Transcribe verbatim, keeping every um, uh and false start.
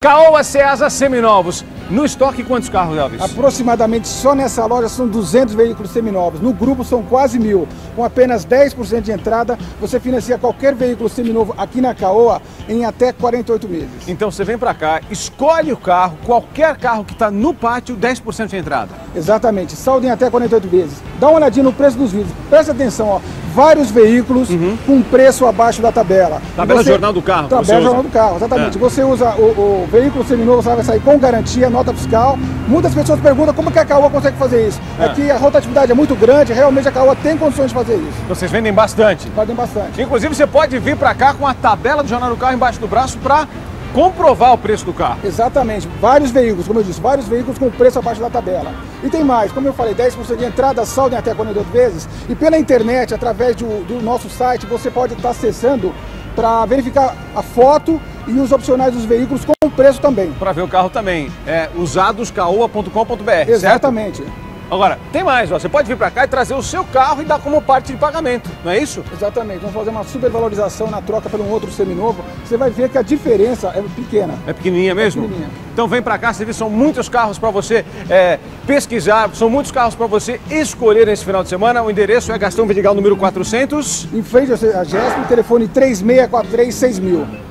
Caoa Ceasa seminovos. No estoque, quantos carros, Elvis? Aproximadamente só nessa loja são duzentos veículos seminovos. No grupo são quase mil. Com apenas dez por cento de entrada, você financia qualquer veículo seminovo aqui na Caoa em até quarenta e oito meses. Então você vem pra cá, escolhe o carro, qualquer carro que está no pátio, dez por cento de entrada. Exatamente, saldo em até quarenta e oito vezes. Dá uma olhadinha no preço dos vídeos. Presta atenção, ó. Vários veículos uhum. com preço abaixo da tabela. Tabela você... Jornal do Carro. Tabela Jornal do Carro, exatamente. É. Você usa o, o veículo seminovo, você vai sair com garantia, nota fiscal. Muitas pessoas perguntam como que a Caoa consegue fazer isso. É, é que a rotatividade é muito grande, realmente a Caoa tem condições de fazer isso. Vocês vendem bastante? Vendem bastante. Inclusive você pode vir para cá com a tabela do Jornal do Carro embaixo do braço para comprovar o preço do carro. Exatamente. Vários veículos, como eu disse, vários veículos com preço abaixo da tabela. E tem mais, como eu falei, dez por cento de entrada, saldo em até quarenta e oito vezes. E pela internet, através do, do nosso site, você pode estar acessando para verificar a foto e os opcionais dos veículos com preço também. Para ver o carro também. É usados caoa ponto com ponto br. Exatamente. Certo? Agora, tem mais, ó. Você pode vir para cá e trazer o seu carro e dar como parte de pagamento, não é isso? Exatamente. Vamos fazer uma supervalorização na troca por um outro seminovo. Você vai ver que a diferença é pequena. É pequenininha mesmo? É pequenininha. Então vem para cá, você vê, são muitos carros para você é, pesquisar, são muitos carros para você escolher nesse final de semana. O endereço é Gastão Vidigal, número quatrocentos. Em frente à Gesp, telefone três seis quatro três seis mil.